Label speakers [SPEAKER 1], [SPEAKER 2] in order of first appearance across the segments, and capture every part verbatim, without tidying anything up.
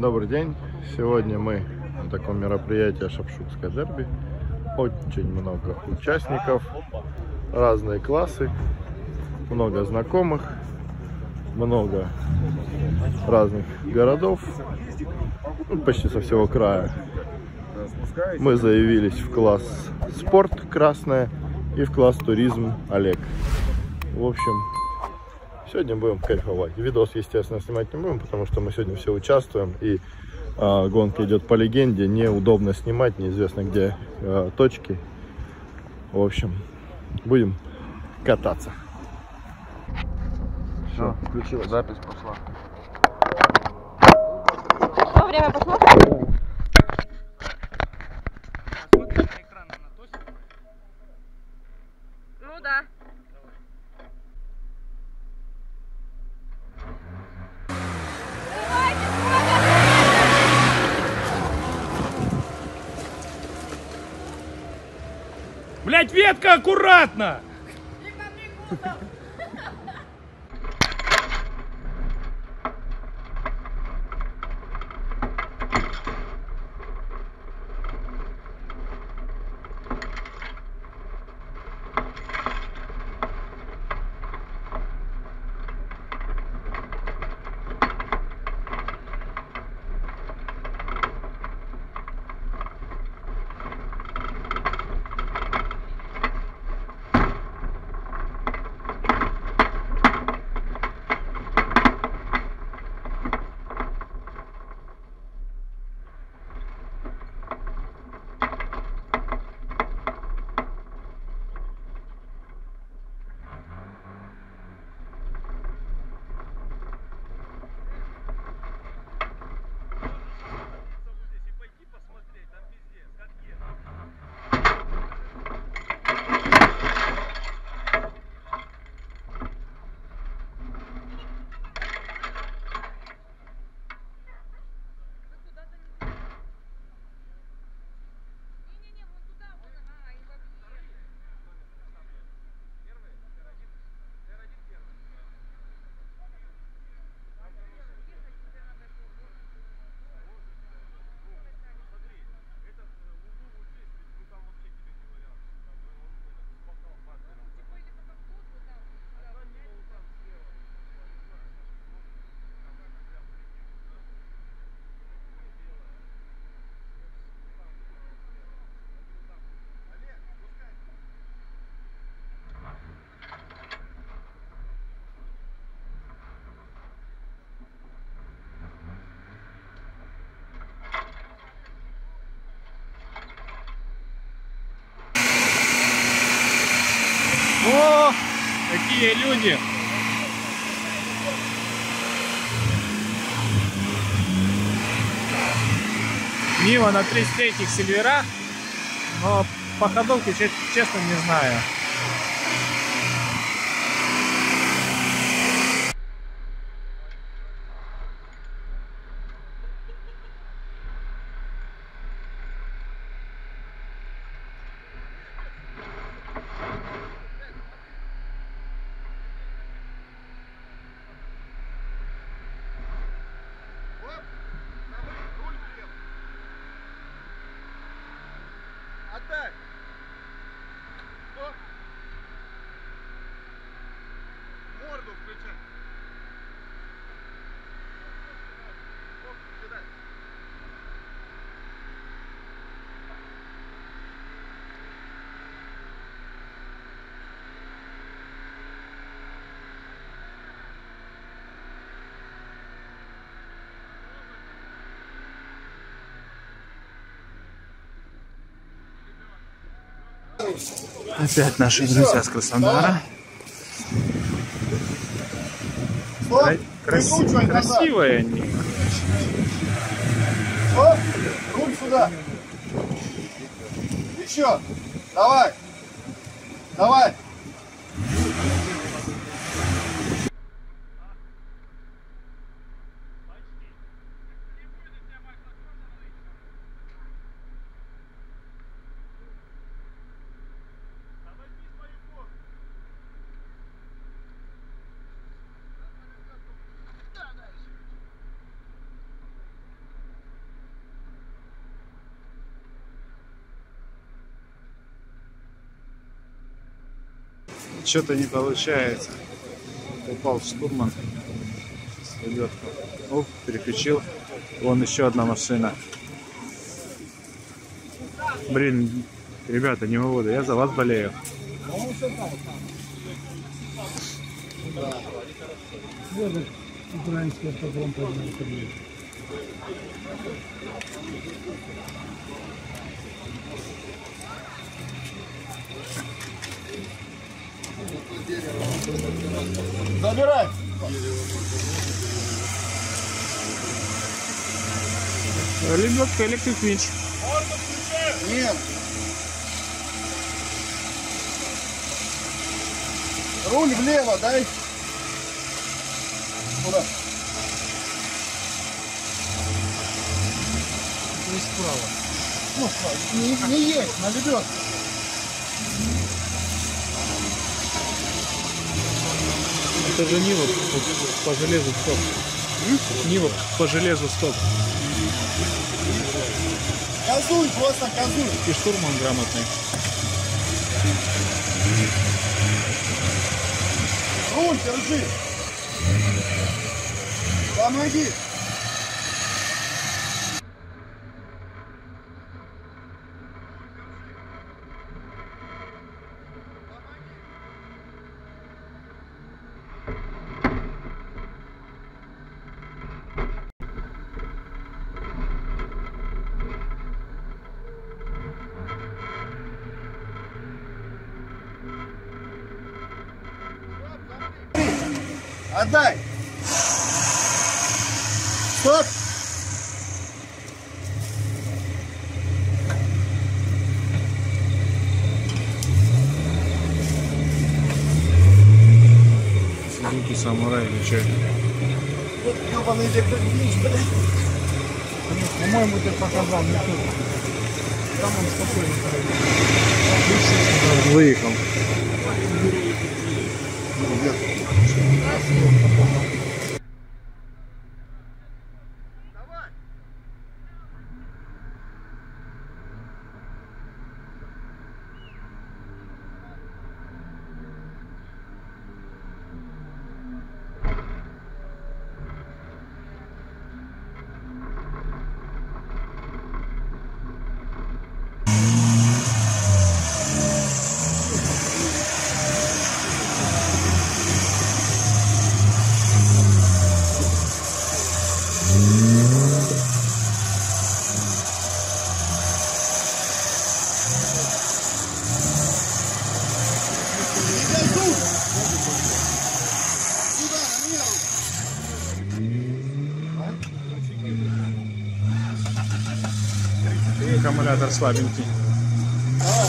[SPEAKER 1] Добрый день! Сегодня мы на таком мероприятии Шапшукское дерби. Очень много участников, разные классы, много знакомых, много разных городов, ну, почти со всего края. Мы заявились в класс спорт красная и в класс туризм Олег. В общем, сегодня будем кайфовать. Видос, естественно, снимать не будем, потому что мы сегодня все участвуем, и а, гонка идет по легенде, неудобно снимать, неизвестно где а, точки. В общем, будем кататься.
[SPEAKER 2] Все, включила, запись пошла.
[SPEAKER 3] Что, время пошло? Ну да.
[SPEAKER 4] Блять, ветка, аккуратно! О, какие люди! Мимо на тридцать третьих Сильвера, но по ходовке, честно, не знаю.
[SPEAKER 2] Отдай! Стоп! Морду включай! Стоп, кидай!
[SPEAKER 4] Опять наши друзья с Краснодара. Красивые, красивые они.
[SPEAKER 2] Стоп! Руль сюда! Еще! Давай! Давай!
[SPEAKER 4] Что-то не получается. Упал штурман. Идет. Оп, переключил. Вон еще одна машина. Блин, ребята, не выводу. Я за вас болею.
[SPEAKER 2] Забирай.
[SPEAKER 4] Лебедка, электрик винч.
[SPEAKER 2] Нет. Руль влево, дай. Куда?
[SPEAKER 4] И справа.
[SPEAKER 2] Ну, не, не есть, на лебедке.
[SPEAKER 4] Это же Нива по, по железу стоп. Нива по железу стоп.
[SPEAKER 2] Газуй, просто газуй.
[SPEAKER 4] И штурман грамотный.
[SPEAKER 2] Руль держи. Помоги. Отдай! Стоп!
[SPEAKER 4] Сузуки самурай или что?
[SPEAKER 2] Вот ёбаный электрик, блядь.
[SPEAKER 4] По-моему, ты показал не тут. Там он спокойно выехал.
[SPEAKER 2] Давай!
[SPEAKER 4] Аккумулятор слабенький.
[SPEAKER 2] Давай.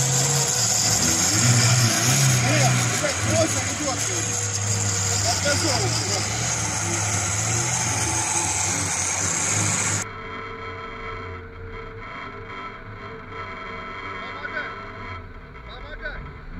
[SPEAKER 2] Нет, опять просто идет. Отказывай. Помогай. Помогай.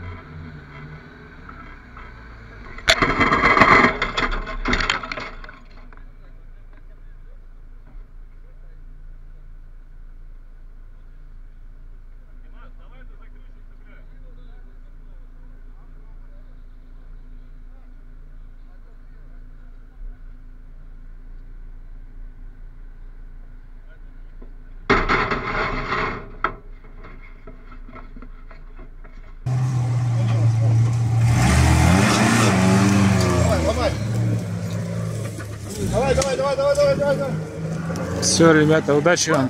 [SPEAKER 2] Давай, давай, давай, давай, давай, давай, давай.
[SPEAKER 4] Все, ребята, удачи вам.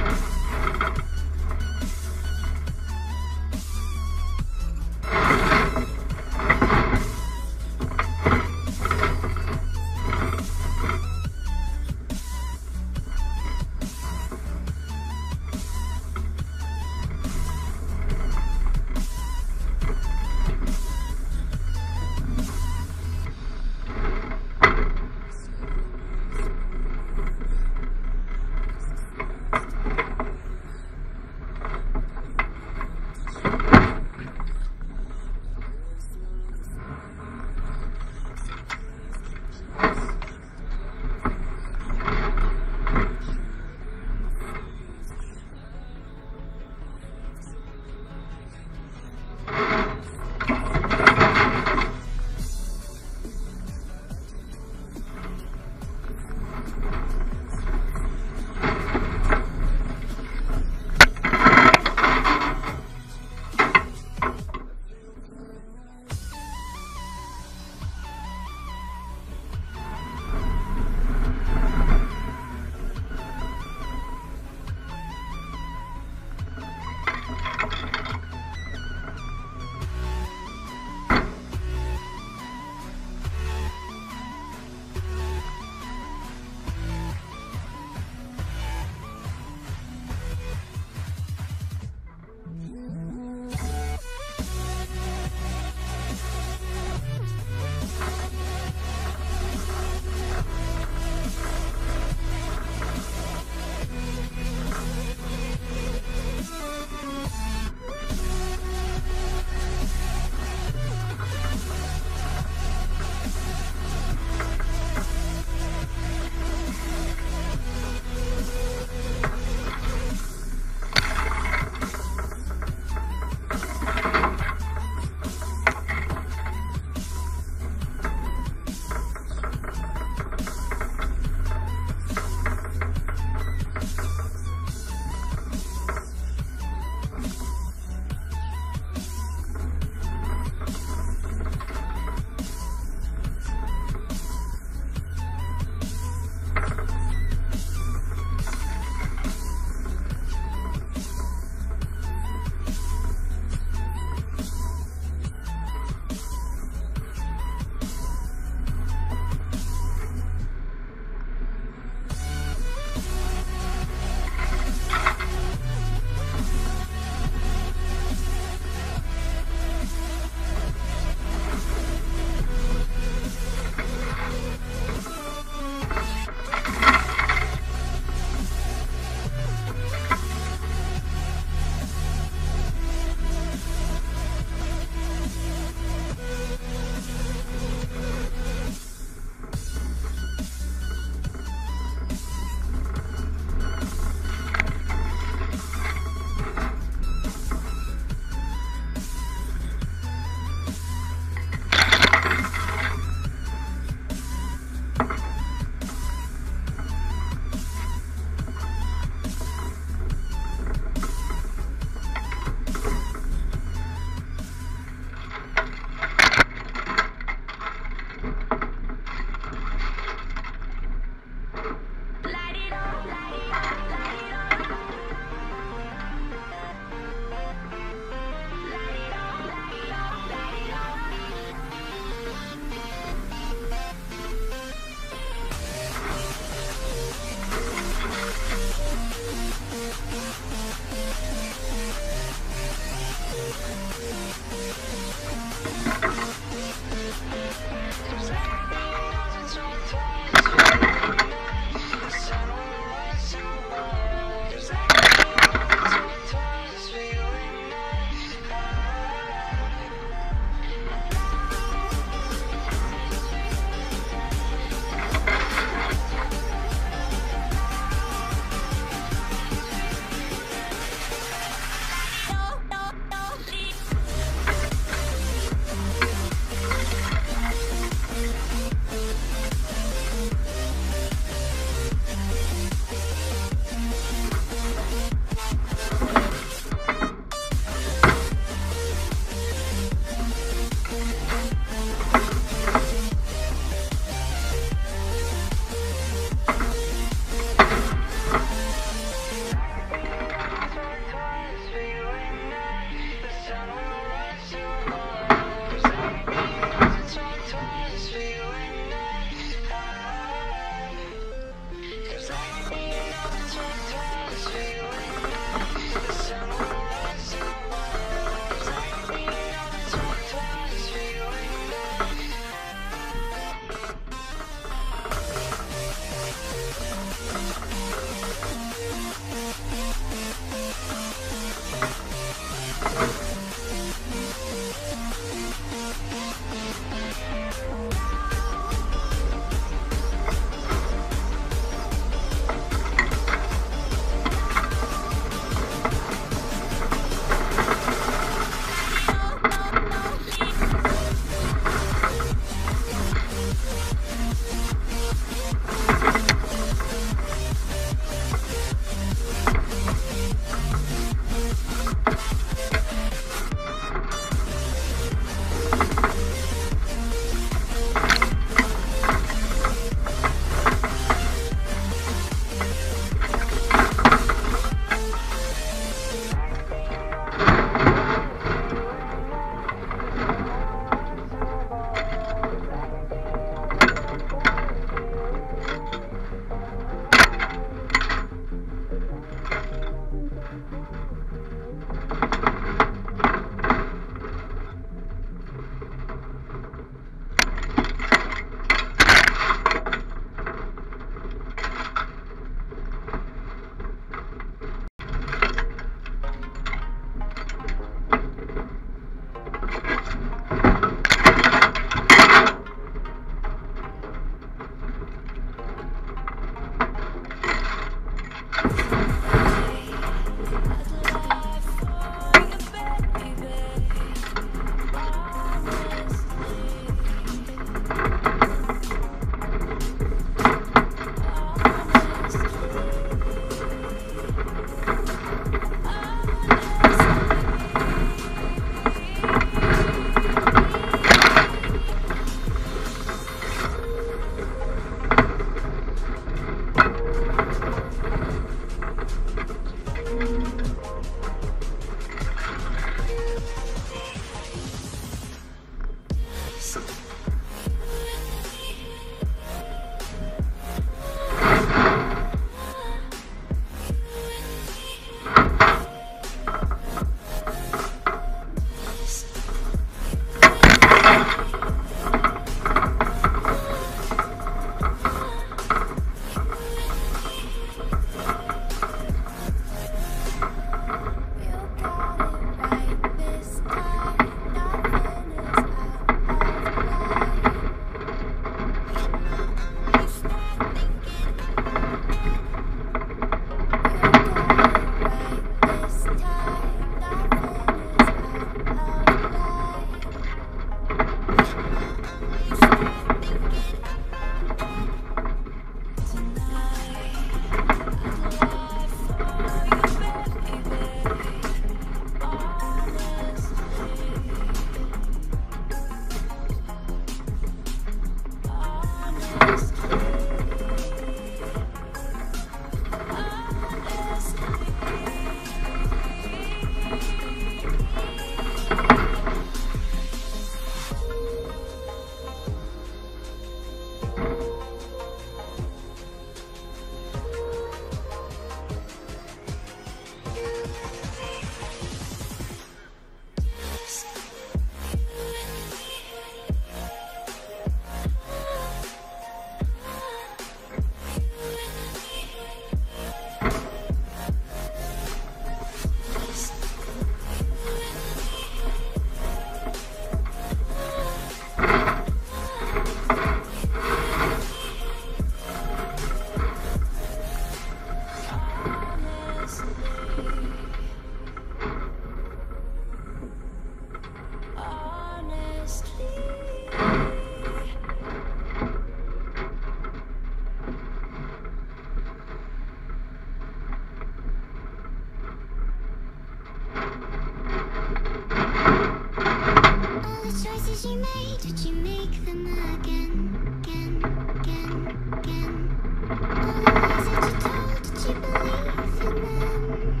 [SPEAKER 5] you made, would you make them again, again, again, again? All the lies that you told, did you believe in them?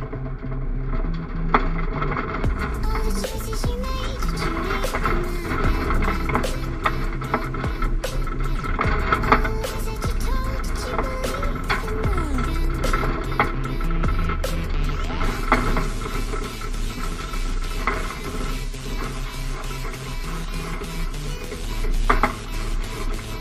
[SPEAKER 5] All the choices you made, would you make them again, again, again, again? All the lies that you told, did you believe in them again, again, again, again?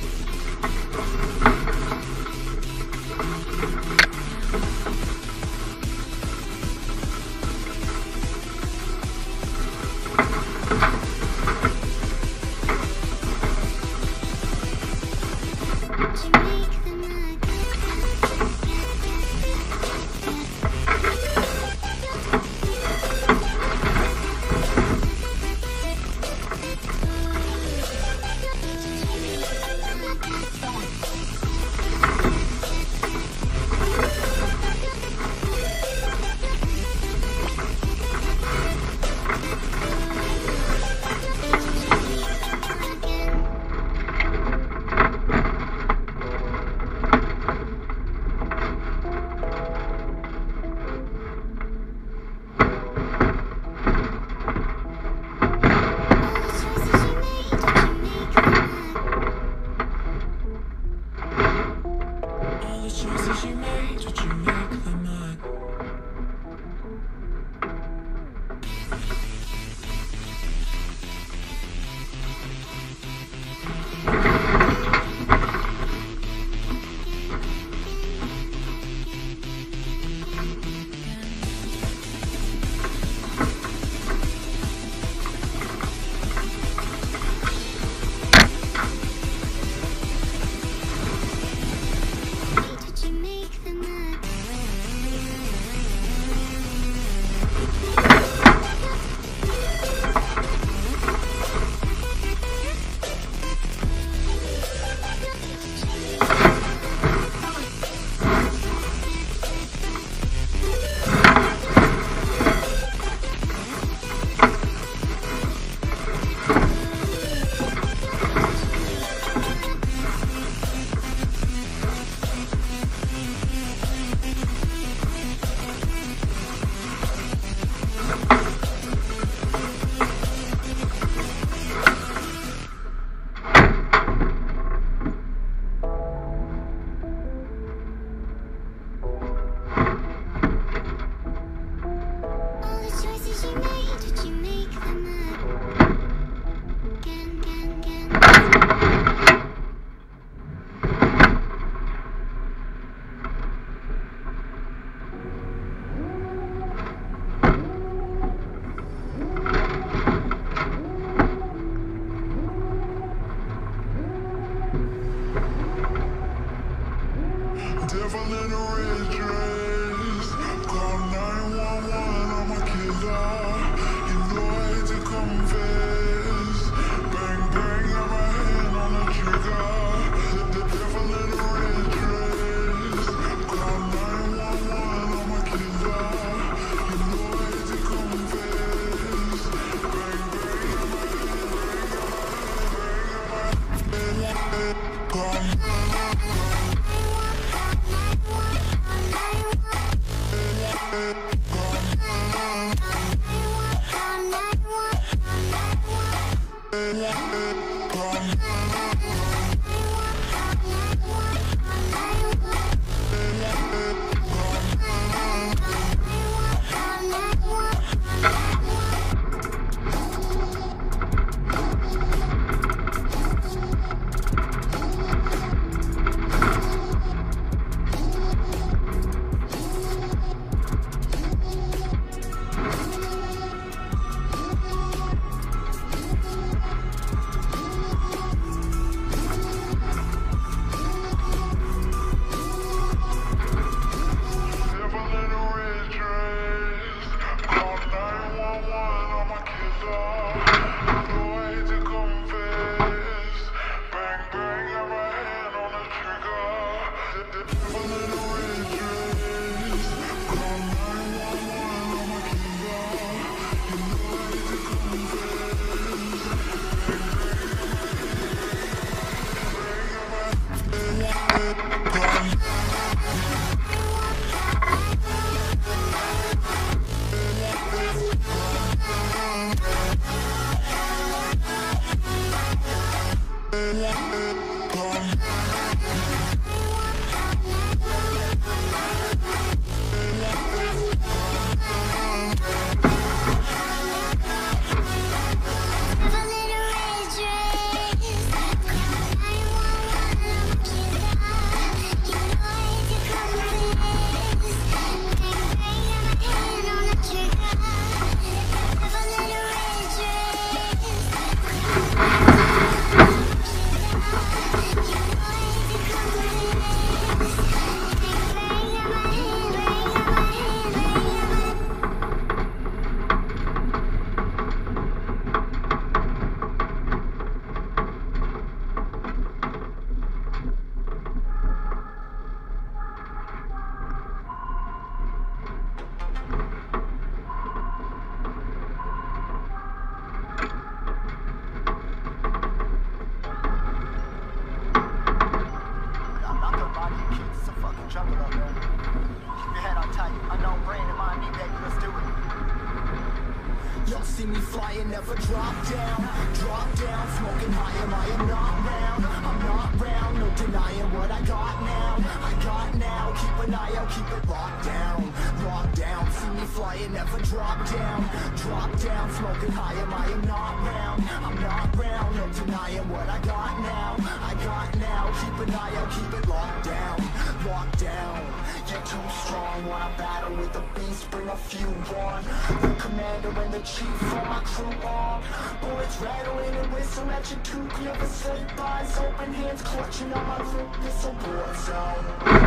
[SPEAKER 6] See me flying, never drop down. Drop down, smoking high, am I am not round. I'm not round, no denying what I got now. I got now, keep an eye out, keep it locked down. Locked down, see me flying, never drop down. Drop down, smoking high, am I am not round. I'm not round, no denying what I got now. I got now, keep an eye out, keep it locked down. Locked down, you're too strong. Wanna battle with the beast, bring a few on. The commander and the chief for my crew on. Bullets rattling and whistle at your toque. Never sleep, eyes open, hands clutching on my loop. It's a war zone.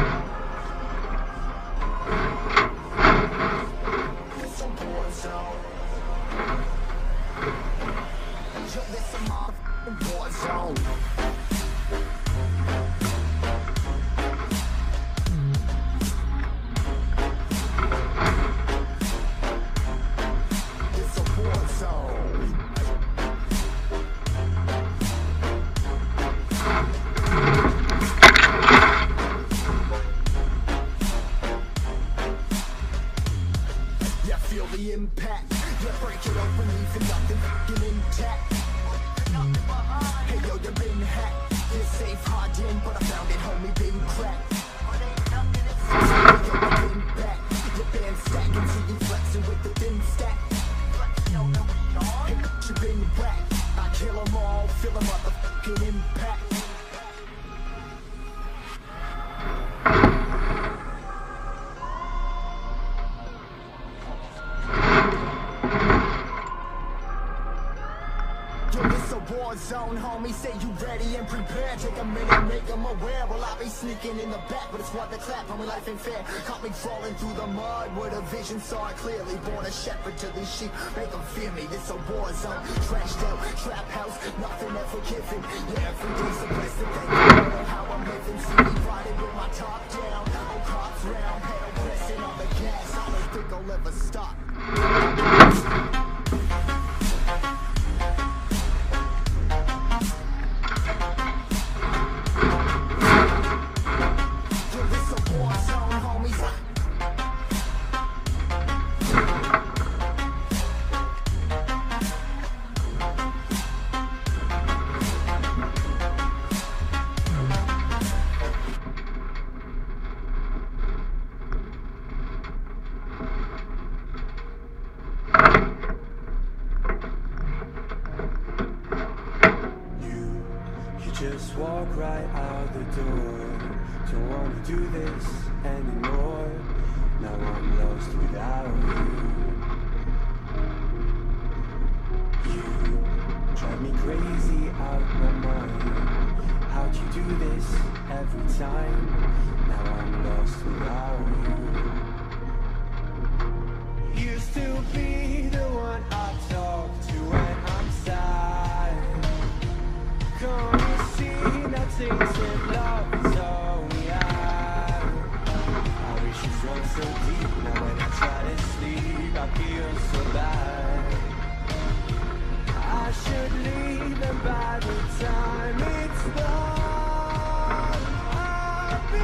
[SPEAKER 6] It's a war zone. Yo, this a motherfucking war zone. The impact, yeah, break it open, leaving nothing fucking intact. Hey yo, you been hacked. You're safe, hard in, but I found it, homie, been cracked. Hey yo, you been back. Your band stacking, see you flexing with the thin stack. Hey, you been whacked. I kill them all, feel a motherfucking impact. War zone, homie, say you ready and prepared. Take a minute, make them aware. Well, I be sneaking in the back, but it's what the clap, homie, life ain't fair. Caught me crawling through the mud with a vision, saw it clearly. Born a shepherd to these sheep, make them fear me. This a war zone, trashed out, trap house, nothing ever given. Yeah, every day's a blessing, thank you for how I'm living. See me riding with my top down, oh, cops round, pedal pressing on the gas. I don't think I'll ever stop.
[SPEAKER 7] Just walk right out the door. Don't wanna do this anymore. Now I'm lost without you. You drive me crazy out my mind. How'd you do this every time? Now I'm lost without you. Used to be the one I talk to when I'm sad. Come Things in love is all we have. I wish it run so deep. Now when I try to sleep, I feel so bad. I should leave, and by the time it's done, I'll be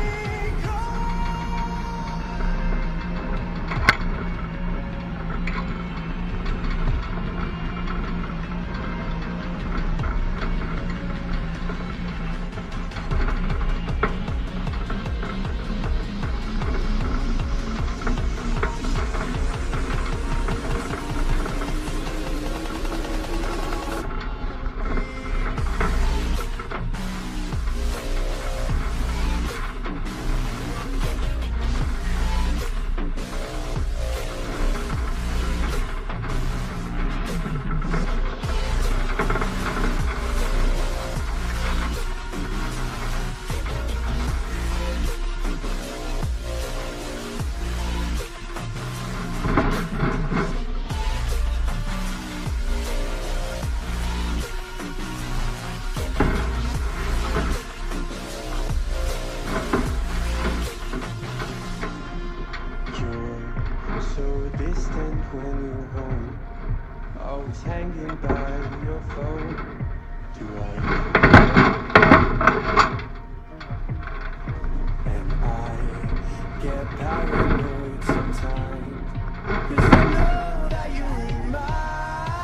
[SPEAKER 7] when you're home, always hanging by your phone. Do I and I get paranoid sometimes, 'cause I know that you remind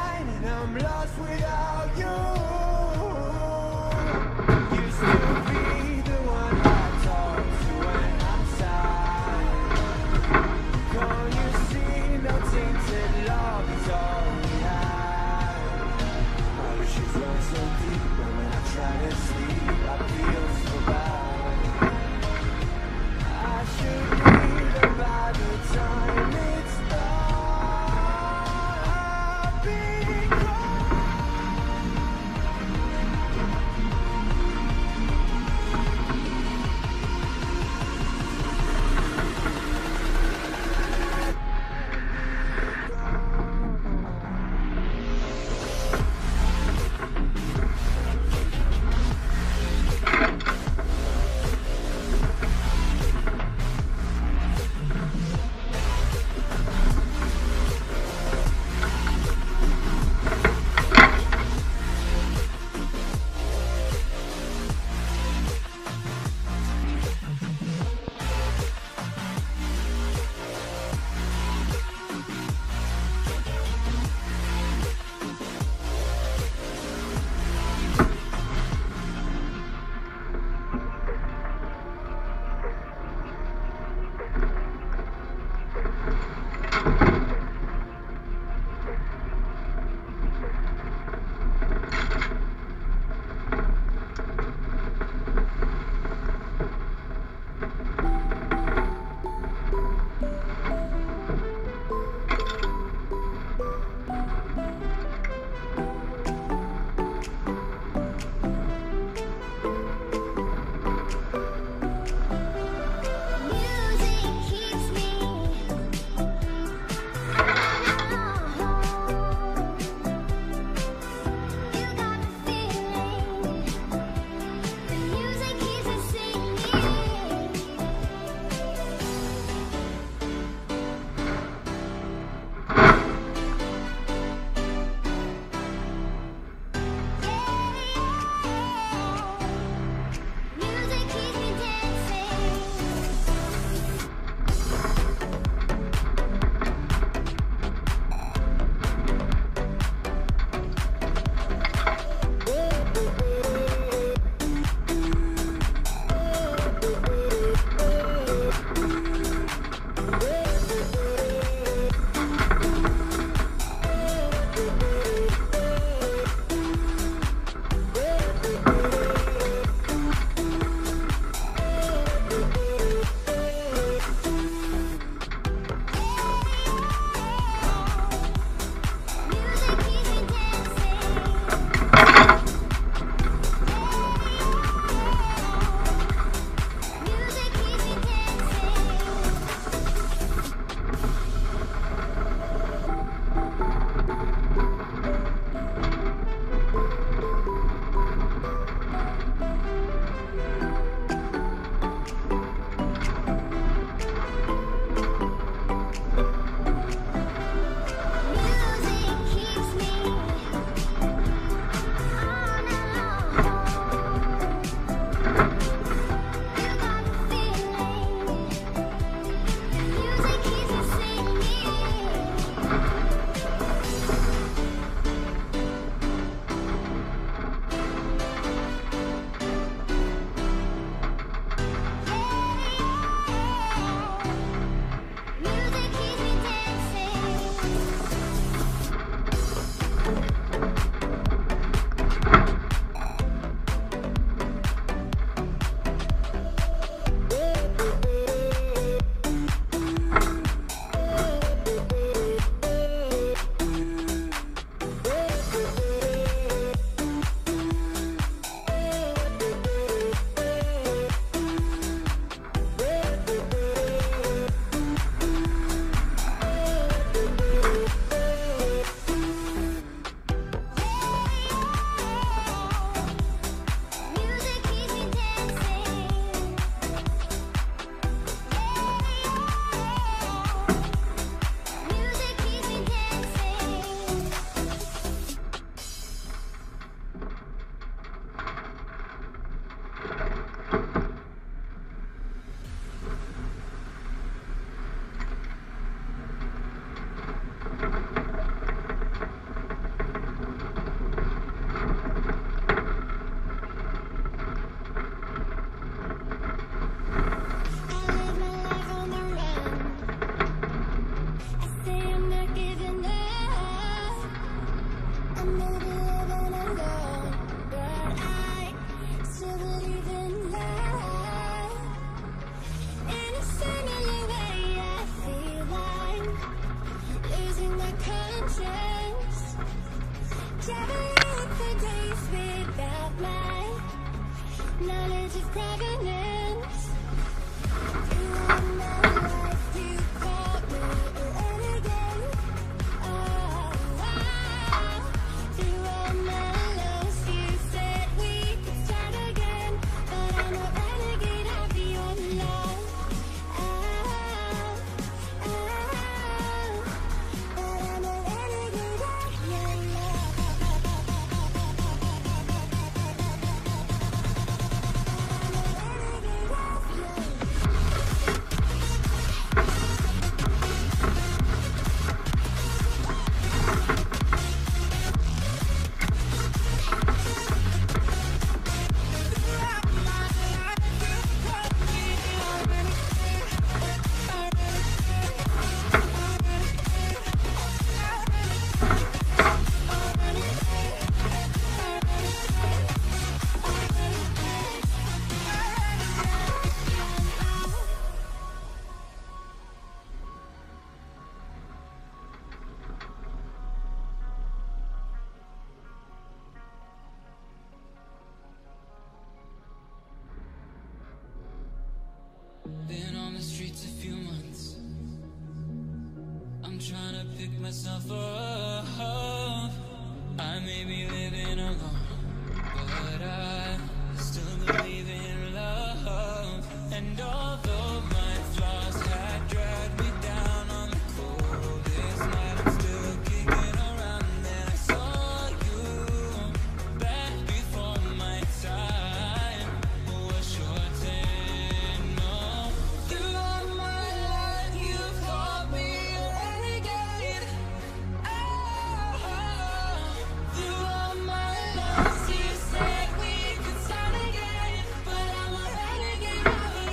[SPEAKER 8] just a few months. I'm trying to pick myself up. I may be living alone, but I still believe in love. And although my flaws had dragged me down on the coldest night, I'm still kicking around. Then I saw you back before my time was shortened. No, throughout my life you called me a renegade. Oh, throughout my life you said we could start again, but I'm a renegade.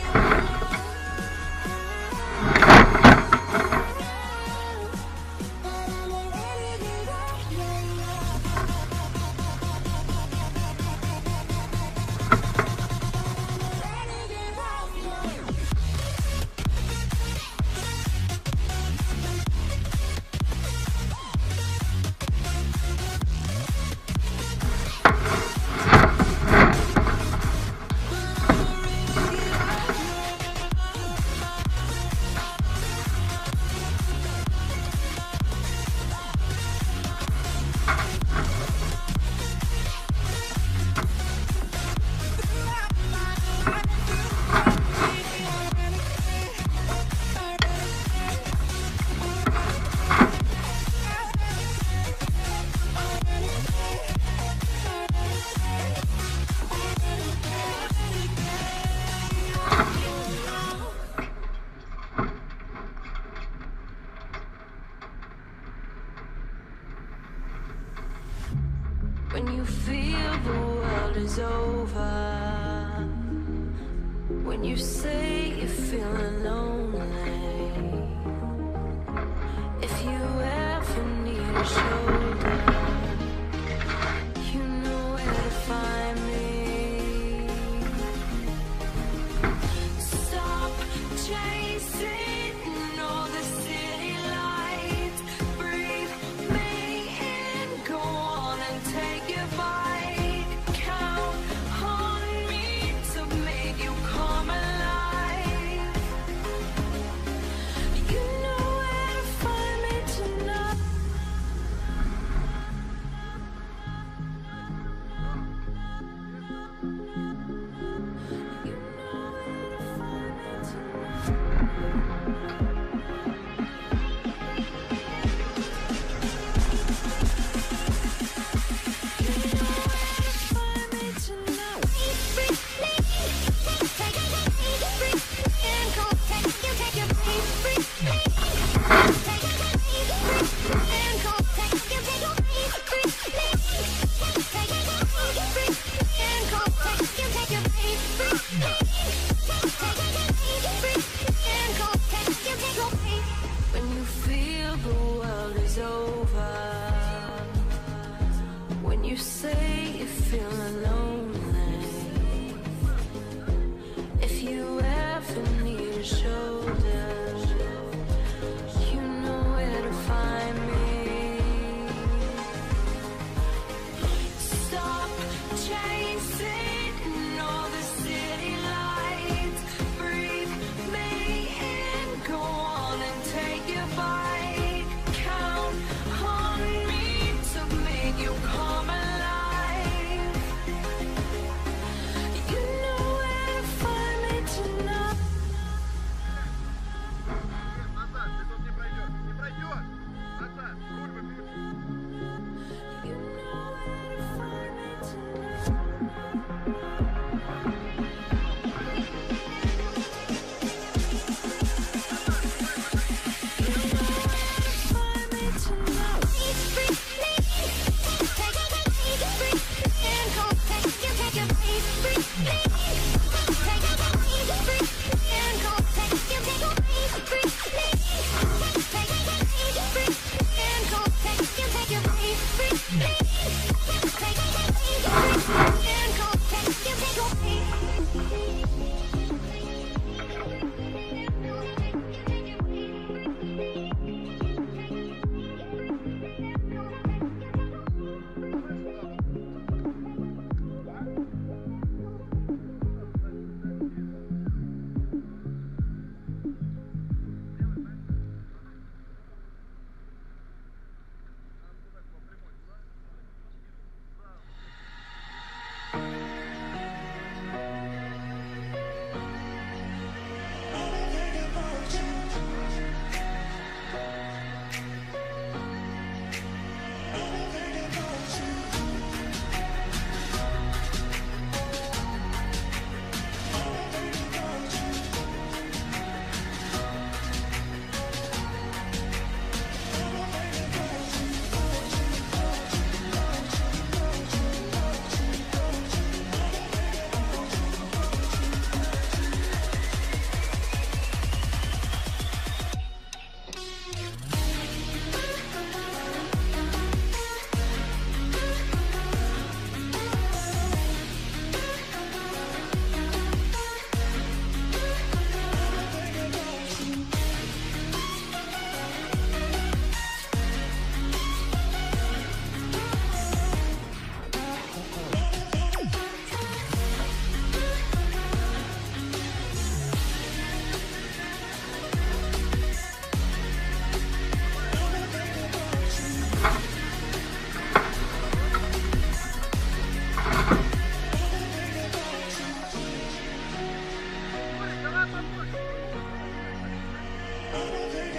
[SPEAKER 8] When you feel the world is over, when you say you're feeling lonely, if you ever need a shoulder, you know where to find me. Stop chasing all the city lights, breathe me in, go on and take your bite. Count on me to make you come alive. You know where to find me tonight. You know where to find me tonight. When you feel the world is over, when you say you're feeling lonely, if you ever need a shoulder, you know where to find me. Stop chasing all the city lights, breathe me in, go on and take your bite. Count on me to make you come alive.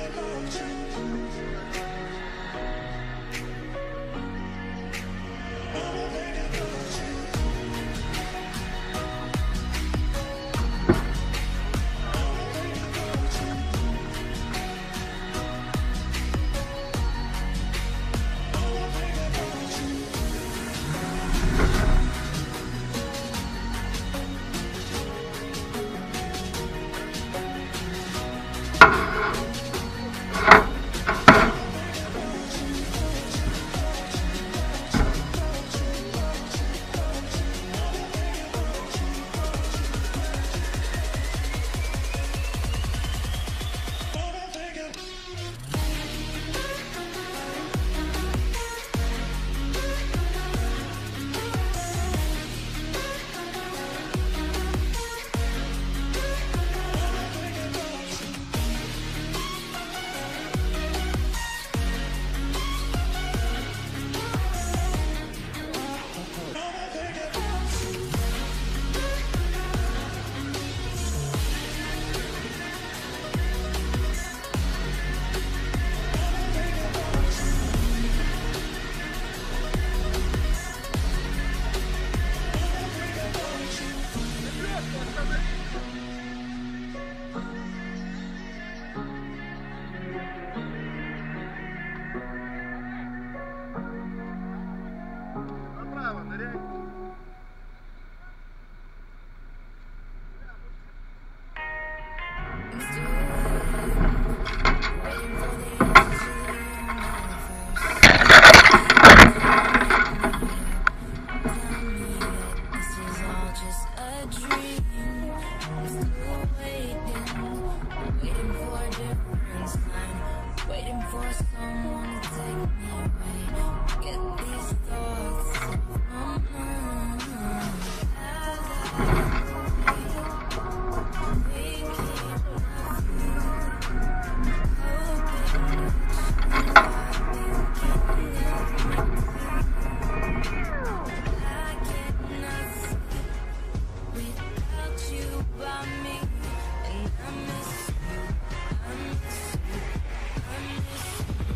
[SPEAKER 2] Направо, ныряй.
[SPEAKER 8] Waiting for someone to take me away. Get these thoughts off my mind. Without you by me, and I miss you, I miss you, I miss you.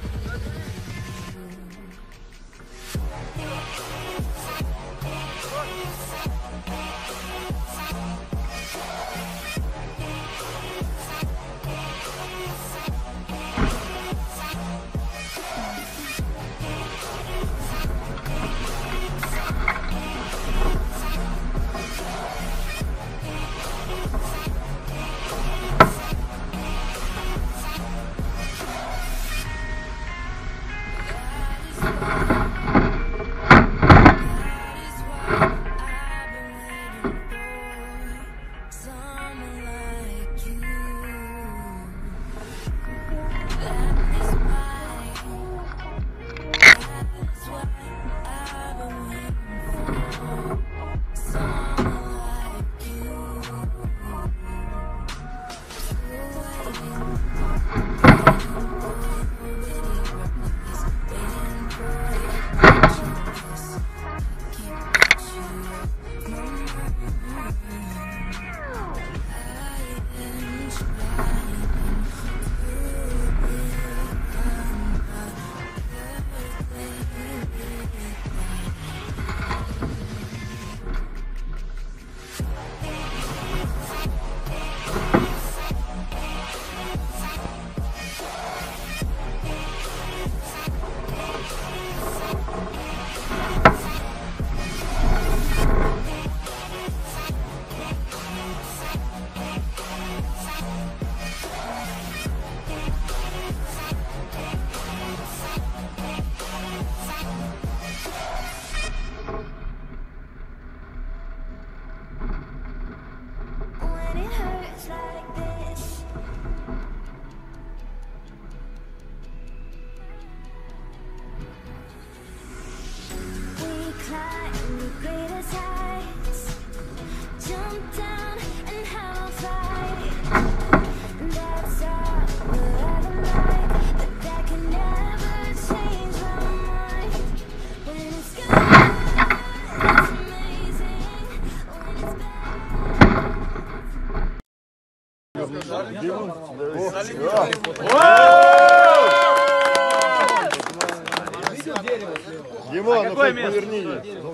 [SPEAKER 1] Димон, ну хоть поверни.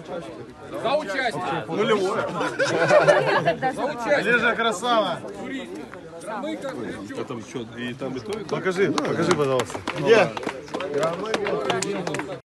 [SPEAKER 2] Олежа, красава. Покажи, покажи, пожалуйста.
[SPEAKER 1] Где?